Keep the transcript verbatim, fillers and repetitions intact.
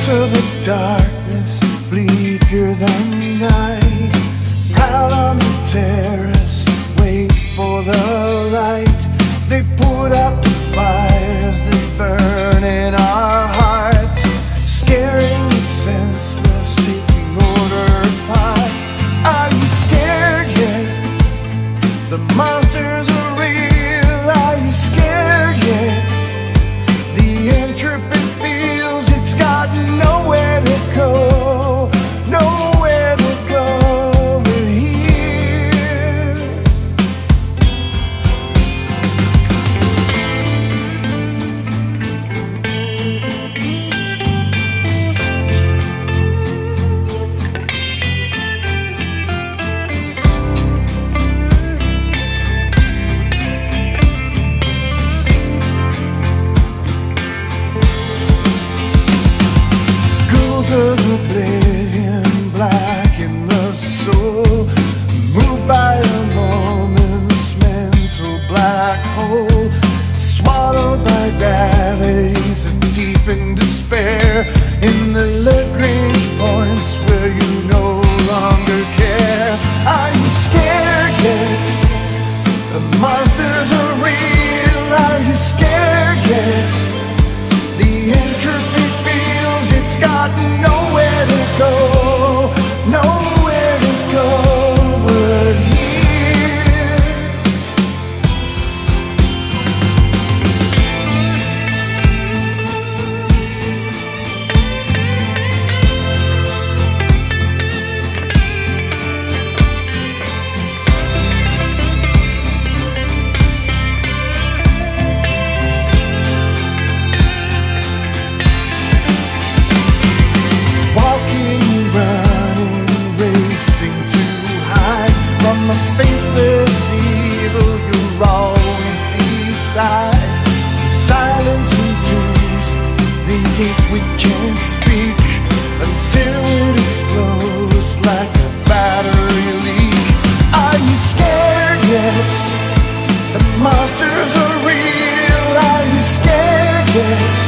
to the darkness, bleaker than night. Proud on the terrace, wait for the light. They put out the fires that burn in our hearts, scaring the senseless, taking order apart. Are you scared yet? The monsters are real. Are you scared yet? The intrepid feels it's got nowhere to go, nowhere to go but here. Ghouls of oblivion, black in the soul, moved by a moment's mental black hole, swallowed by gravities of deep in despair, in the Lagrange points where you no longer care. Are you scared yet? The monsters are real. Are you scared yet? The entropy feels it's got nowhere to go, nowhere to go but here. Walking, running, racing to hide from the faceless evil you'll always be beside. The silence endues, the hate we can't speak until it explodes like a battery leak. Are you scared yet? The monsters are real. Are you scared yet?